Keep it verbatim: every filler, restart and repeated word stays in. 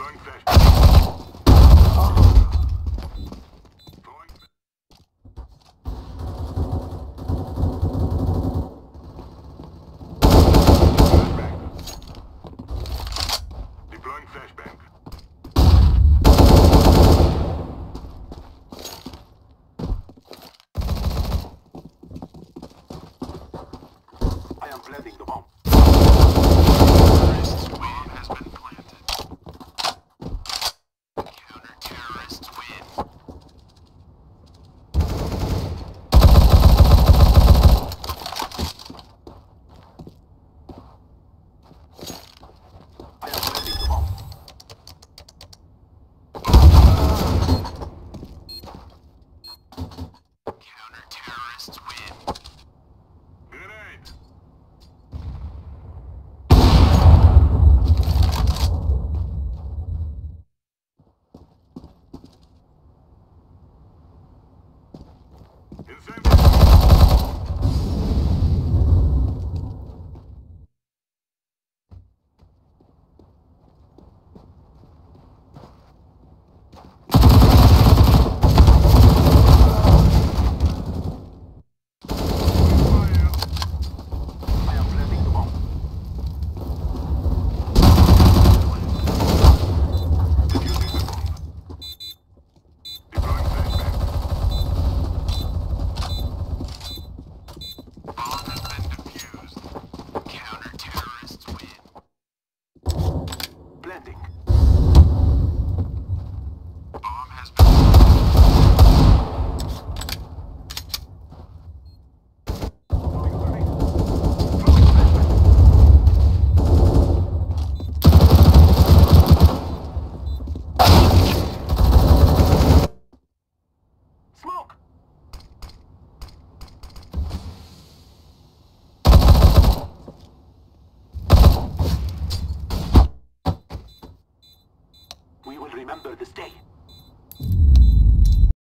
Deploying flashbang. Throwing flashbang. Deploying flashbang. I am planting the bomb. Terrorist's win has been planted. Counter-terrorists win. I am planting the bomb. Counter-terrorists win. Grenade. Incendiary. I am planting the bomb. Defusing the bomb. Deploying flashbang. Bomb has been defused. Counter-terrorists win. Planting. Bomb has been Smoke! We will remember this day.